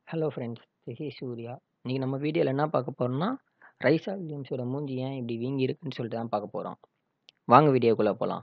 Hello friends, this is Surya. இன்னைக்கு நம்ம வீடியோவில் என்ன பார்க்க போறோம்னா, ரைஸா வில்லியம்ஸோட மூஞ்சி ஏன் இப்படி வீங்கி இருக்குன்னு சொல்லிட்டு தான் பார்க்க போகிறோம். வாங்க வீடியோக்குள்ளே போகலாம்.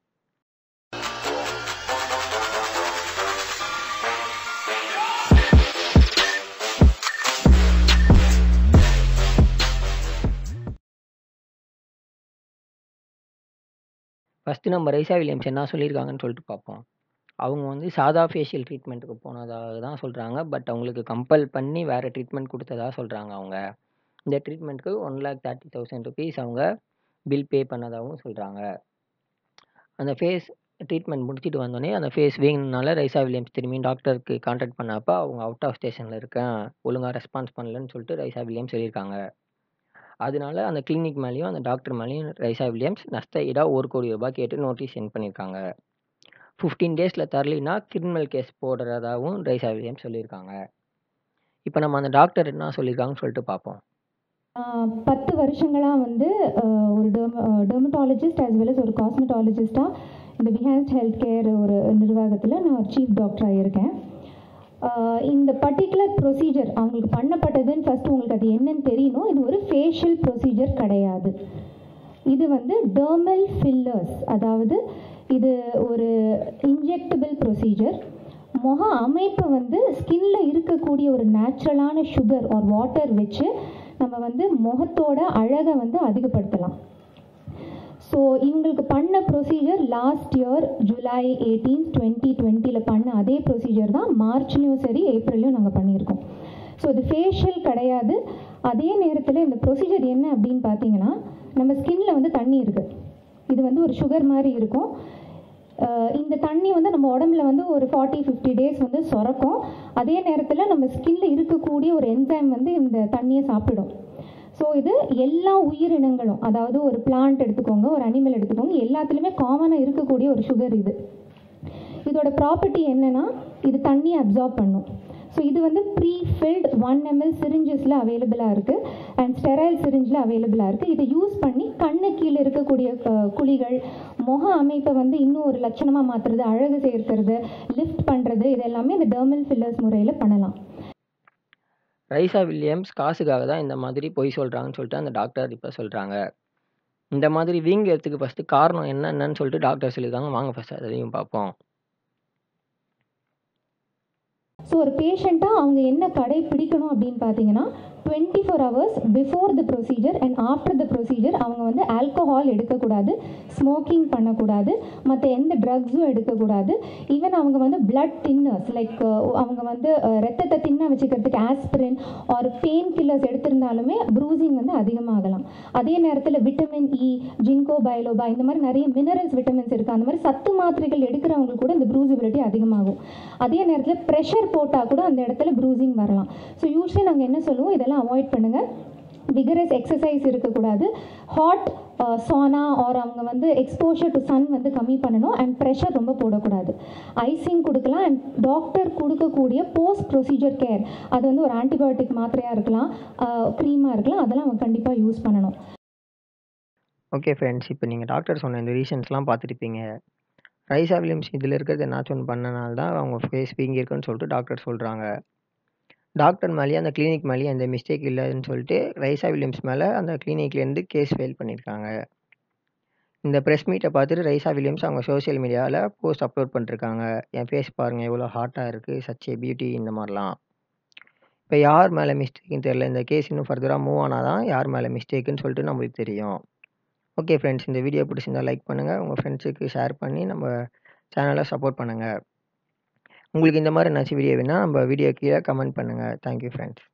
ஃபஸ்ட்டு நம்ம ரைஸா வில்லியம்ஸ் என்ன சொல்லியிருக்காங்கன்னு சொல்லிட்டு பார்ப்போம். அவங்க வந்து சாதா ஃபேஷியல் ட்ரீட்மெண்ட்டுக்கு போனதாக தான் சொல்கிறாங்க. பட் அவங்களுக்கு கம்பல் பண்ணி வேறு ட்ரீட்மெண்ட் கொடுத்ததா சொல்கிறாங்க அவங்க. இந்த ட்ரீட்மெண்ட்டுக்கு 1,30,000 rupees அவங்க பில் பே பண்ணதாகவும் சொல்கிறாங்க. அந்த ஃபேஸ் ட்ரீட்மெண்ட் முடிச்சுட்டு வந்தோடனே அந்த ஃபேஸ் வீங்கினால ரைஸா வில்லியம்ஸ் திரும்பியும் டாக்டருக்கு கான்டாக்ட் பண்ணப்போ அவங்க அவுட் ஆஃப் ஸ்டேஷனில் இருக்கேன், ஒழுங்காக ரெஸ்பான்ஸ் பண்ணலன்னு சொல்லிட்டு ரைஸா வில்லியம்ஸ் சொல்லியிருக்காங்க. அதனால அந்த கிளினிக் மேலேயும் அந்த டாக்டர் மேலேயும் ரைஸா வில்லியம்ஸ் நஷ்ட ஈடாக 1 கோடி ரூபாய் கேட்டு நோட்டீஸ் சென்ட் பண்ணியிருக்காங்க. 15 டேஸில் தரலினா கிரிமினல் கேஸ் போடுறதாகவும் ரைஸா வில்லியம்ஸ் சொல்லியிருக்காங்க. இப்போ நம்ம அந்த டாக்டர் என்ன சொல்லியிருக்காங்கன்னு சொல்லிட்டு பார்ப்போம். 10 வருஷங்களாக வந்து ஒரு டெர்மட்டாலஜிஸ்ட் ஆஸ் வெல் அஸ் ஒரு காஸ்மெட்டாலஜிஸ்டாக இந்த பிஹான்ஸ்ட் ஹெல்த் கேர் ஒரு நிர்வாகத்தில் நான் ஒரு சீஃப் டாக்டராக இருக்கேன். இந்த பர்டிகுலர் ப்ரொசீஜர் அவங்களுக்கு பண்ணப்பட்டதுன்னு ஃபஸ்ட்டு உங்களுக்கு அது என்னன்னு தெரியணும். இது ஒரு ஃபேஷியல் ப்ரொசீஜர் கிடையாது. இது வந்து டெர்மல் ஃபில்லர்ஸ், அதாவது இது ஒரு இன்ஜெக்டபிள் ப்ரொசீஜர். முக அமைப்பை வந்து ஸ்கின்ல இருக்கக்கூடிய ஒரு நேச்சுரலான சுகர் ஆர் வாட்டர் வச்சு நம்ம வந்து முகத்தோட அழகை வந்து அதிகப்படுத்தலாம். ஸோ இவங்களுக்கு பண்ண ப்ரொசீஜர் லாஸ்ட் இயர் ஜூலை 18, 2020 பண்ண அதே ப்ரொசீஜர் தான் மார்ச்லேயும் சரி ஏப்ரல்லையும் நாங்கள் பண்ணியிருக்கோம். ஸோ இது ஃபேஷியல் கிடையாது. அதே நேரத்தில் இந்த ப்ரொசீஜர் என்ன அப்படின்னு பார்த்தீங்கன்னா, நம்ம ஸ்கின்ல வந்து தண்ணி இருக்குது. இது வந்து ஒரு சுகர் மாதிரி இருக்கும். இந்த தண்ணி வந்து நம்ம உடம்புல வந்து ஒரு 40-50 டேஸ் வந்து சுரக்கும். அதே நேரத்தில் நம்ம ஸ்கின்ல இருக்கக்கூடிய ஒரு என்சைம் வந்து இந்த தண்ணியை சாப்பிடும். ஸோ இது எல்லா உயிரினங்களும், அதாவது ஒரு பிளான்ட் எடுத்துக்கோங்க, ஒரு அனிமல் எடுத்துக்கோங்க, எல்லாத்துலேயுமே காமனாக இருக்கக்கூடிய ஒரு சுகர் இது. இதோட ப்ராப்பர்ட்டி என்னென்னா, இது தண்ணியை அப்சார்ப் பண்ணும். ஸோ இது வந்து ப்ரீஃபில்டு 1 ml சிரிஞ்சஸில் அவைலபிளாக இருக்குது அண்ட் ஸ்டெரைல் சிரிஞ்சில் அவைலபிளாக இருக்குது. இதை யூஸ் பண்ணி கண்ணு கீழே இருக்கக்கூடிய குழிகள், முக அமைப்பை வந்து இன்னும் ஒரு லட்சணமாக மாற்றுறது, அழகு சேர்க்கிறது, லிஃப்ட் பண்ணுறது, இது எல்லாமே இந்த டெர்மல் ஃபில்லர்ஸ் முறையில் பண்ணலாம். ரைஸா வில்லியம்ஸ் காசுக்காக தான் இந்த மாதிரி பொய் சொல்கிறாங்கன்னு சொல்லிட்டு அந்த டாக்டர் இப்போ சொல்கிறாங்க. இந்த மாதிரி வீங்கிறதுக்கு ஃபஸ்ட்டு காரணம் என்னென்னு சொல்லிட்டு டாக்டர் சொல்லியிருக்காங்க. வாங்க ஃபஸ்ட்டு அதையும் பார்ப்போம். ஸோ ஒரு பேஷண்ட்டாக அவங்க என்ன கடைப்பிடிக்கணும் அப்படின்னு பார்த்தீங்கன்னா, 24 hours before the procedure and after the procedure அவங்க வந்து ஆல்கஹால் எடுக்கக்கூடாது, ஸ்மோக்கிங் பண்ணக்கூடாது, மற்ற எந்த ட்ரக்ஸும் எடுக்கக்கூடாது. ஈவன் அவங்க வந்து பிளட் தின்னர்ஸ் லைக் அவங்க வந்து ரத்தத்தை தின்ன வச்சுக்கிறதுக்கு ஆஸ்பிரின் ஆர் பெயின் கில்லர்ஸ் எடுத்திருந்தாலுமே ப்ரூசிங் வந்து அதிகமாகலாம். அதே நேரத்தில் விட்டமின் இ, ஜிங்கோ பைலோபா, இந்த மாதிரி நிறைய மினரல்ஸ், விட்டமின்ஸ் இருக்குது. அந்த மாதிரி சத்து மாத்திரைகள் எடுக்கிறவங்களுக்கு கூட இந்த ப்ரூசிபிலிட்டி அதிகமாகும். அதே நேரத்தில் ப்ரெஷர் போட்டால் கூட அந்த இடத்துல ப்ரூசிங் வரலாம். ஸோ யூஸ்வலி நாங்கள் என்ன சொல்லுவோம், இதெல்லாம் அவாய்ட் பண்ணுங்கள். விகரஸ் எக்ஸசைஸ் இருக்கக்கூடாது, ஹாட் சானா ஆர் அவங்க வந்து எக்ஸ்போஷர் டு சன் வந்து கம்மி பண்ணணும் அண்ட் ப்ரெஷர் ரொம்ப போடக்கூடாது. ஐசிங் கொடுக்கலாம் அண்ட் டாக்டர் கொடுக்கக்கூடிய போஸ்ட் ப்ரொசீஜர் கேர், அது வந்து ஒரு ஆன்டிபயோட்டிக் மாத்திரையாக இருக்கலாம், க்ரீமாக இருக்கலாம், அதெல்லாம் அவங்க கண்டிப்பாக யூஸ் பண்ணணும். ஓகே ஃப்ரெண்ட்ஸ், இப்போ நீங்கள் டாக்டர் சொன்ன இந்த ரீசன்ஸ்லாம் பார்த்துருப்பீங்க. ரைஸா வில்லியம்ஸ் இதில் இருக்கிறது என்னாச்சும் ஒன்று பண்ணனால தான் அவங்க ஃபேஸ் வீங்கியிருக்குன்னு சொல்லிட்டு டாக்டர் சொல்கிறாங்க. டாக்டர் மேலேயே அந்த கிளினிக் மேலேயே எந்த மிஸ்டேக் இல்லைன்னு சொல்லிட்டு ரைஸா வில்லியம்ஸ் மேலே அந்த கிளினிக்லேருந்து கேஸ் ஃபைல் பண்ணியிருக்காங்க. இந்த ப்ரெஸ் மீட்டை பார்த்துட்டு ரைஸா வில்லியம்ஸ் அவங்க சோஷியல் மீடியாவில் போஸ்ட் அப்லோட் பண்ணிருக்காங்க. என் ஃபேஸ் பாருங்கள் எவ்வளோ ஹாட்டாக இருக்குது, சச் ஏ பியூட்டி, இந்த மாதிரிலாம். இப்போ யார் மேலே மிஸ்டேக்குன்னு தெரியல. இந்த கேஸ் இன்னும் ஃபர்தராக மூவ் ஆனால் தான் யார் மேலே மிஸ்டேக்குன்னு சொல்லிட்டு நம்மளுக்கு தெரியும். ஓகே ஃப்ரெண்ட்ஸ், இந்த வீடியோ பிடிச்சிருந்தால் லைக் பண்ணுங்கள், உங்கள் ஃப்ரெண்ட்ஸுக்கு ஷேர் பண்ணி நம்ம சேனலை சப்போர்ட் பண்ணுங்கள். உங்களுக்கு இந்த மாதிரி என்னாச்சும் வீடியோ வேணால் நம்ம வீடியோ கீழே கமெண்ட் பண்ணுங்கள். Thank you friends.